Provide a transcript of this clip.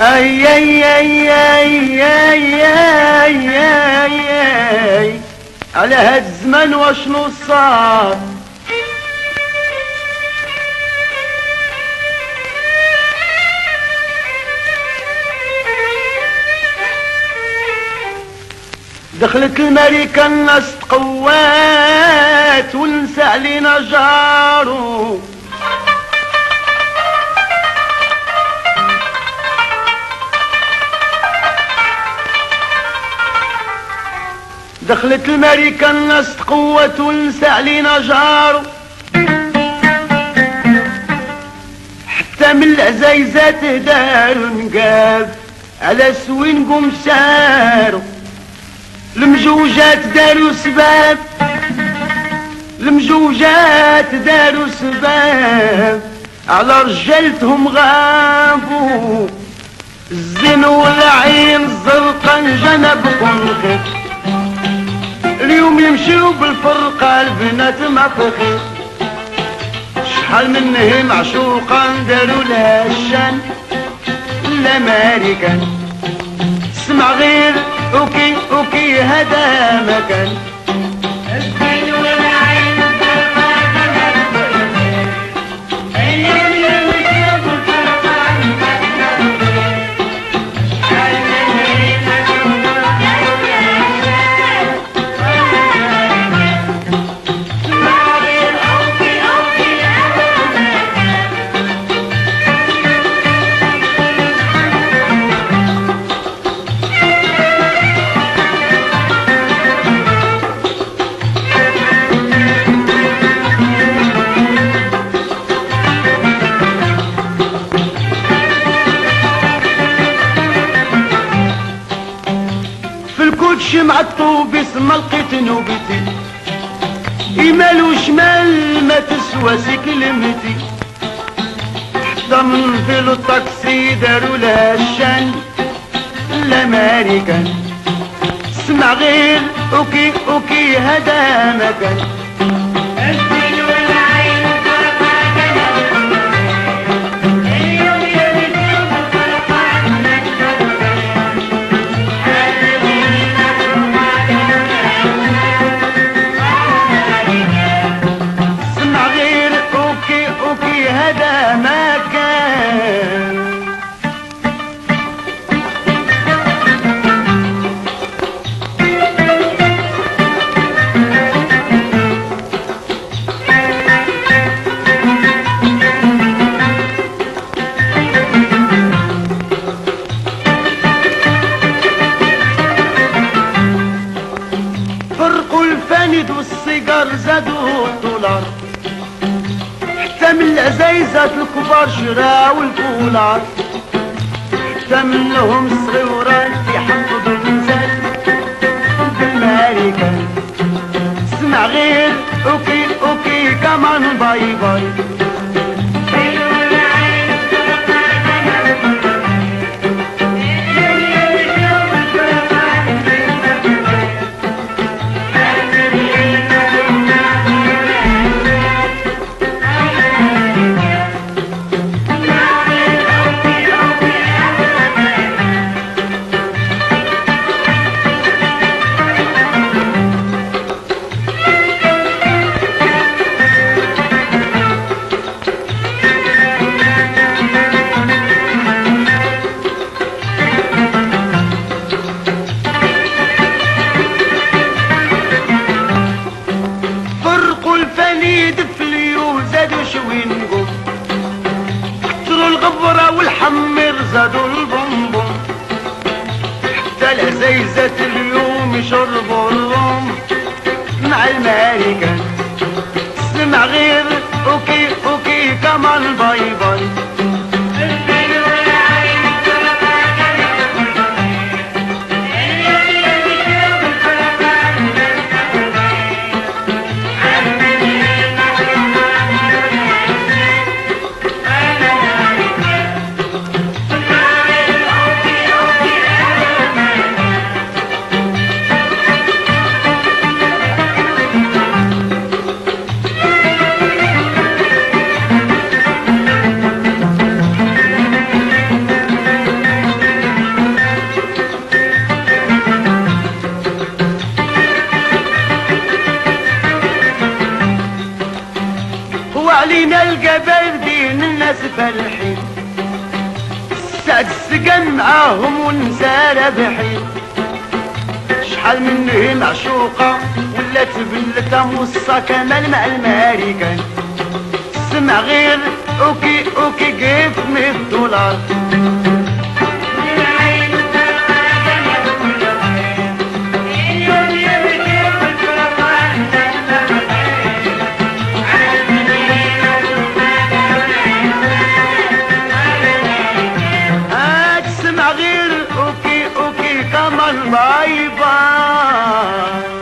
اي اي اي اي اي اي اي اي على هاد الزمان واشنو صار. دخلت الملكة الناس تقوات ونسى علينا جارو. دخلت الملكة الناس تقوت ونسى علينا جارو. حتى من العزايزات دارو نقاب على سوين قوم سارو. المجوجات داروا سباب، المجوجات داروا سباب على رجالتهم غابوا. الزين والعين الزرقان جنبكم خير، اليوم يمشيو بالفرقة البنات ما فخير. شحال منهم معشوقان داروا لها الشان الامريكان. اسمع غير اوكي اوكي هذا مكان. الزين والعين الزرقاء جنبكم خير، اليوم يمشيو بالفرقة البنات ما فخير. شحال منهم معشوقان داروا لها الشان مع الطوبيس ما لقيت نوبتي. يمال وشمال ما تسوى كلمتي. حتى من في الطاكسي داروا لها الشان الامريكان. اسمع غير اوكي اوكي هذا مكان. الزين والعين الزرقاء جنبكم خير، اليوم يمشيو بالفرقة البنات ما فخير. هذا ما كان. فرقوا الفاند والسيجار زادوا الدولار. حتى من العزايزات الكبار شراو الكولار. حتى منهم الصغيورات يحفظوا النساء بالماريكان. اسمع غير اوكي اوكي كمان باي باي. قتلوا الغبرة والحمر زادوا البومبوم. حتى العزايزات اليوم يشربوا الروم مع الامريكان. اسمع غير اوكي اوكي كمان باي باي. وعلينا القبردين الناس فرحين، سعد السقم معاهم ونسى رابحين. شحال منه معشوقة ولات بلتها موصة كمال مع الماريكان، سمع غير اوكي اوكي قف $100. غير اوكي اوكي كمان باي باي.